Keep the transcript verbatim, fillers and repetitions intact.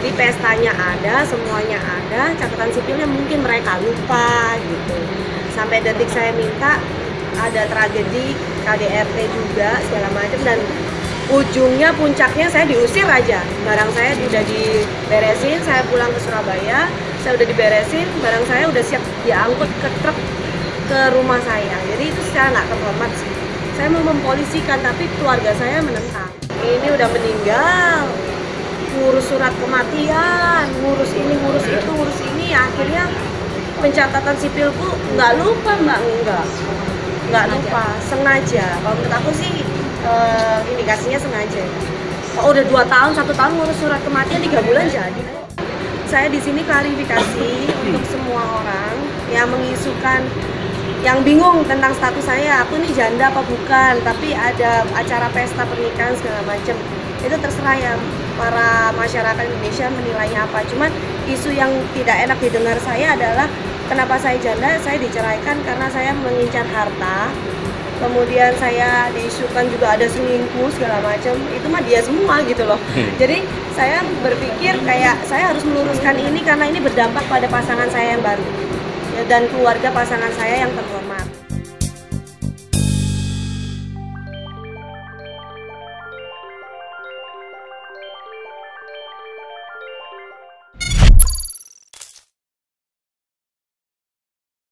Jadi pestanya ada, semuanya ada, catatan sipilnya mungkin mereka lupa gitu. Sampai detik saya minta, ada tragedi K D R T juga segala macam, dan ujungnya puncaknya saya diusir aja. Barang saya udah diberesin, saya pulang ke Surabaya, saya udah diberesin, barang saya udah siap diangkut ke truk ke rumah saya. Jadi itu secara nggak terhormat sih. Saya mau mempolisikan, tapi keluarga saya menentang. Ini udah meninggal, ngurus surat kematian, ngurus ini, ngurus itu, ngurus ini, akhirnya pencatatan sipilku nggak lupa mbak, enggak nggak lupa, sengaja. Kalau menurut aku sih eh, indikasinya sengaja. Oh, udah dua tahun, satu tahun ngurus surat kematian, tiga bulan jadi. Saya di sini klarifikasi untuk semua orang yang mengisukan, yang bingung tentang status saya, aku ini janda apa bukan, tapi ada acara pesta pernikahan segala macam. Itu terserah ya para masyarakat Indonesia menilainya apa. Cuman isu yang tidak enak didengar saya adalah kenapa saya janda, saya diceraikan karena saya mengincar harta. Kemudian saya diisukan juga ada selingkuh segala macam. Itu mah dia semua gitu loh. Jadi saya berpikir kayak saya harus meluruskan ini karena ini berdampak pada pasangan saya yang baru ya, dan keluarga pasangan saya yang terhormat.